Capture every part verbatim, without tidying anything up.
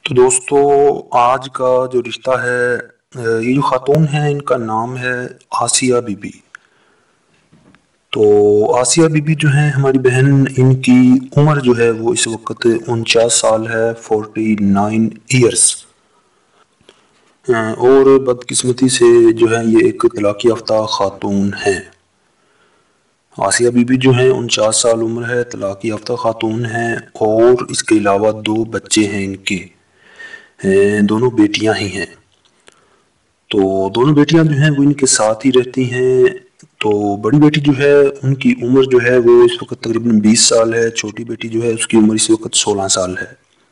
تو دوستو، آج کا جو رشتہ ہے، یہ جو خاتون ہیں ان کا نام ہے آسیہ بی بی۔ تو آسیہ بی بی جو ہیں ہماری بہن، ان کی عمر جو ہے وہ اس وقت انچاس سال ہے، فورٹی نائن ایئرس۔ اور بدقسمتی سے جو ہے یہ ایک طلاق یافتہ خاتون ہیں۔ آسیہ بی بی جو ہیں انچاس سال عمر ہے، طلاق یافتہ خاتون ہیں، اور اس کے علاوہ دو بچے ہیں ان کے، دونوں بیٹیاں ہی ہیں۔ تو دونوں بیٹیاں جو ہیں وہ ان کے ساتھ ہی رہتی ہیں۔ تو بڑی بیٹی جو ہے ان کی عمر جو ہے وہ اس وقت تقریباً بیس سال ہے، چھوٹی بیٹی جو ہے اس کی عمر اس وقت سولہ سال ہے۔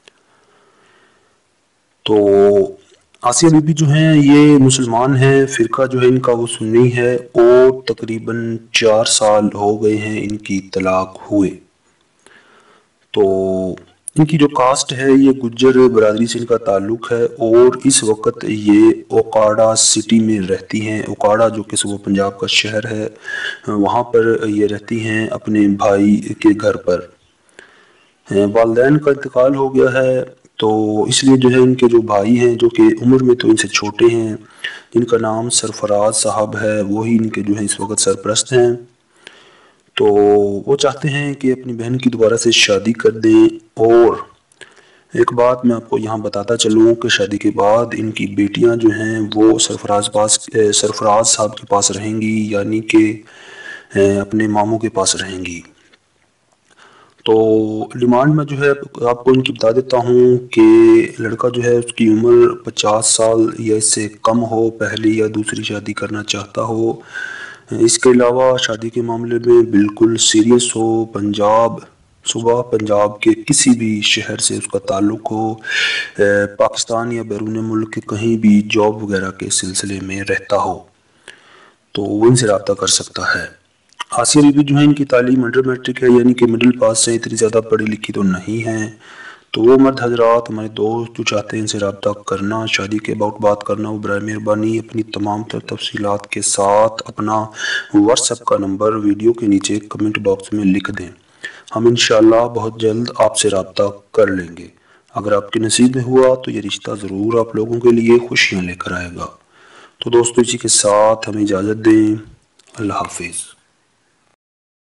تو آسیہ بی بی جو ہیں یہ مسلمان ہیں، فرقہ جو ہے ان کا وہ سنی ہے، اور تقریباً چار سال ہو گئے ہیں ان کی طلاق ہوئے۔ تو ان کی جو کاسٹ ہے یہ گجر برادری سے ان کا تعلق ہے، اور اس وقت یہ اوکاڑا سٹی میں رہتی ہیں۔ اوکاڑا جو کہ صوبہ پنجاب کا شہر ہے، وہاں پر یہ رہتی ہیں اپنے بھائی کے گھر پر۔ والدین کا انتقال ہو گیا ہے، تو اس لیے جو ہے ان کے جو بھائی ہیں جو کہ عمر میں تو ان سے چھوٹے ہیں، جن کا نام سرفراز صاحب ہے، وہی ان کے جو ہیں اس وقت سرپرست ہیں۔ تو وہ چاہتے ہیں کہ اپنی بہن کی دوبارہ سے شادی کر دیں۔ اور ایک بات میں آپ کو یہاں بتاتا چلوں کہ شادی کے بعد ان کی بیٹیاں جو ہیں وہ سرفراز پاس سرفراز صاحب کے پاس رہیں گی، یعنی کہ اپنے ماموں کے پاس رہیں گی۔ تو ڈیمانڈ میں جو ہے آپ کو ان کی بتا دیتا ہوں کہ لڑکا جو ہے اس کی عمر پچاس سال یا اس سے کم ہو، پہلی یا دوسری شادی کرنا چاہتا ہو۔ اس کے علاوہ شادی کے معاملے میں بالکل سیریس ہو، پنجاب صوبہ پنجاب کے کسی بھی شہر سے اس کا تعلق ہو، پاکستان یا بیرون ملک کے کہیں بھی جاب وغیرہ کے سلسلے میں رہتا ہو، تو وہ ان سے رابطہ کر سکتا ہے۔ آسیہ بی بی جو ہے ان کی تعلیم انڈر میٹرک ہے، یعنی کہ مڈل پاس سے، اتنی زیادہ پڑھی لکھی تو نہیں ہیں۔ تو وہ مرد حضرات ہمارے دوست جو چاہتے ہیں ان سے رابطہ کرنا، شادی کے اباؤٹ بات کرنا، وہ برائے مہربانی اپنی تمام تر تفصیلات کے ساتھ اپنا واٹس ایپ کا نمبر ویڈیو کے نیچے کمنٹ باکس میں لکھ دیں۔ ہم انشاءاللہ بہت جلد آپ سے رابطہ کر لیں گے۔ اگر آپ کے نصیب میں ہوا تو یہ رشتہ ضرور آپ لوگوں کے لیے خوشیاں لے کر آئے گا۔ تو دوستو، اسی کے ساتھ ہمیں اجازت دیں۔ اللہ حافظ۔